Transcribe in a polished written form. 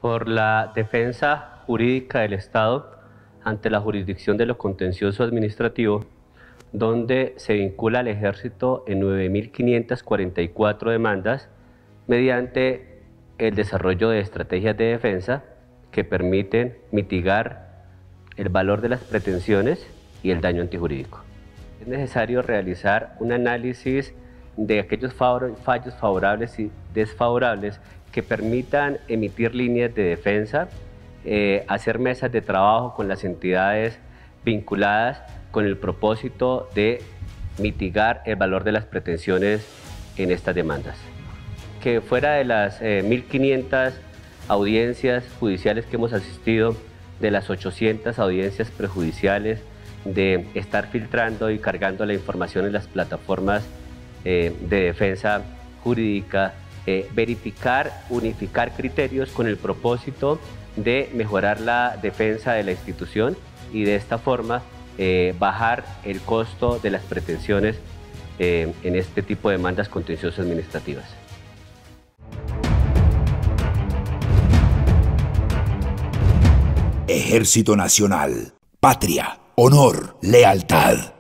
por la defensa jurídica del Estado ante la jurisdicción de lo contencioso administrativo, donde se vincula al Ejército en 9.544 demandas mediante el desarrollo de estrategias de defensa que permiten mitigar el valor de las pretensiones y el daño antijurídico. Es necesario realizar un análisis de aquellos fallos favorables y desfavorables que permitan emitir líneas de defensa, hacer mesas de trabajo con las entidades vinculadas con el propósito de mitigar el valor de las pretensiones en estas demandas. Que fuera de las 1.500 audiencias judiciales que hemos asistido, de las 800 audiencias prejudiciales, de estar filtrando y cargando la información en las plataformas de defensa jurídica, verificar, unificar criterios con el propósito de mejorar la defensa de la institución y de esta forma bajar el costo de las pretensiones en este tipo de demandas contenciosas administrativas. Ejército Nacional, patria, honor, lealtad.